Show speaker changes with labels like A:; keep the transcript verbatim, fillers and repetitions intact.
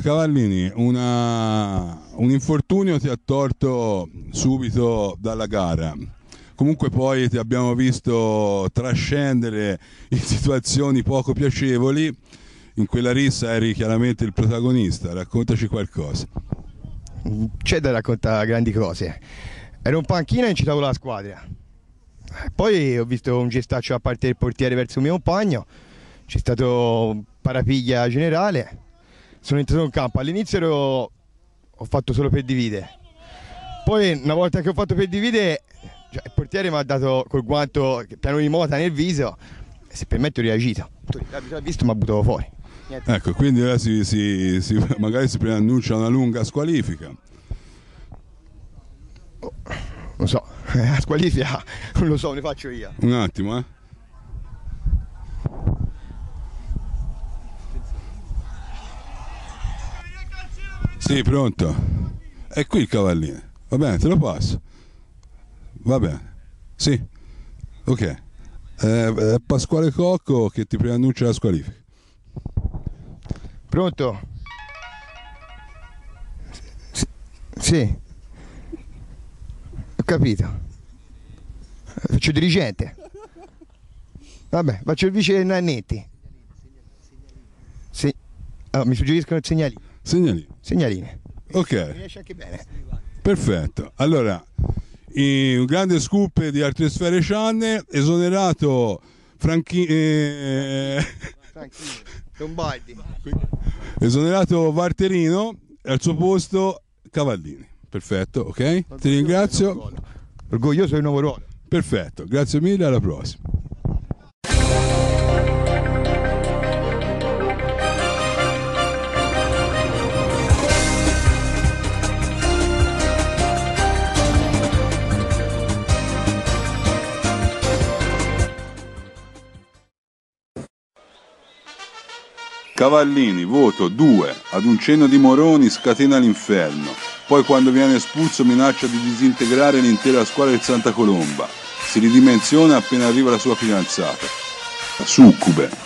A: Cavallini, una... un infortunio ti ha tolto subito dalla gara. Comunque poi ti abbiamo visto trascendere in situazioni poco piacevoli. In quella rissa eri chiaramente il protagonista. Raccontaci qualcosa.
B: C'è da raccontare grandi cose. Ero in panchina e incitavo la squadra. Poi ho visto un gestaccio da parte del portiere verso il mio compagno. C'è stato parapiglia generale. Sono entrato in campo. All'inizio ero... ho fatto solo per dividere. Poi una volta che ho fatto per dividere, cioè, il portiere mi ha dato col guanto piano di mota nel viso e se permette ho reagito. L'ha visto e mi ha buttato fuori. Niente.
A: Ecco, quindi ora si, si, si, magari si preannuncia una lunga squalifica.
B: Oh, non so, la squalifica non lo so, ne faccio io.
A: Un attimo, eh. Sì, pronto. È qui il Cavallini. Va bene, te lo passo. Va bene. Sì. Ok. Eh, è Pasquale Cocco che ti preannuncia la squalifica.
B: Pronto? S- sì. Ho capito. Faccio dirigente. Vabbè, faccio il vice del Nannetti. Se... Oh, mi suggeriscono il segnalino.
A: Segnalino.
B: Segnaline.
A: Ok.
B: Mi riesce anche bene.
A: Perfetto. Allora, un grande scoop di Artesfere Channel, esonerato Franchi... Eh...
B: Franchino. Lombardi.
A: Esonerato Varterino, al suo posto Cavallini. Perfetto, ok? Ti ringrazio.
B: Orgoglioso del nuovo ruolo.
A: Perfetto, grazie mille, alla prossima. Cavallini, voto due. Ad un cenno di Moroni scatena l'inferno. Poi quando viene espulso minaccia di disintegrare l'intera squadra del Santa Colomba. Si ridimensiona appena arriva la sua fidanzata. Succube.